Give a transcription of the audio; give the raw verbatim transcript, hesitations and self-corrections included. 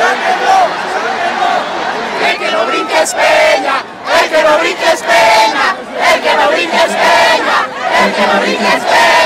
El que no brinca es peña, el que no brinca es peña, el que no brinca es peña, el que no brinca es peña.